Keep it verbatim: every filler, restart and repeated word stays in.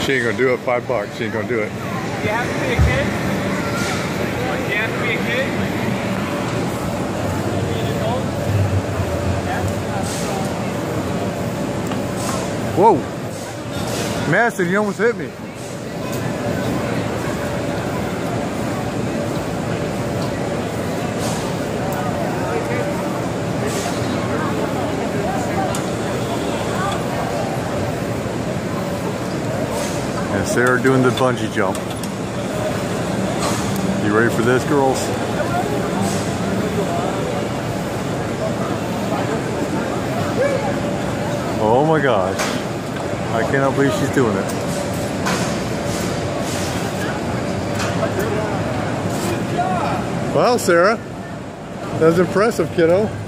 She ain't gonna do it. Five bucks. She ain't gonna do it. You have to be a kid? You have to be a kid? Be an adult? Whoa! Madison, you almost hit me. And Sarah doing the bungee jump. You ready for this, girls? Oh my gosh. I cannot believe she's doing it. Wow, Sarah. That was impressive, kiddo.